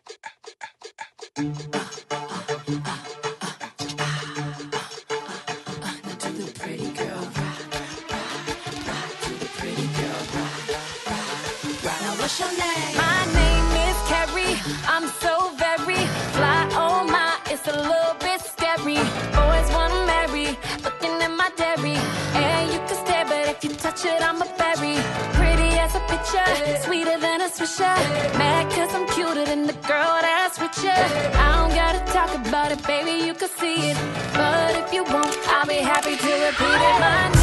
What's your name? My name is Carrie. I'm so very fly. Oh my, it's a little bit scary. Boys wanna marry, looking at my dairy. And you can stare, but if you touch it, I'm a berry. Pretty as a picture, sweeter than a swisher. Mad cause I'm cuter than the girl that's richer. I don't gotta talk about it, baby, you can see it. But if you won't, I'll be happy to repeat it. My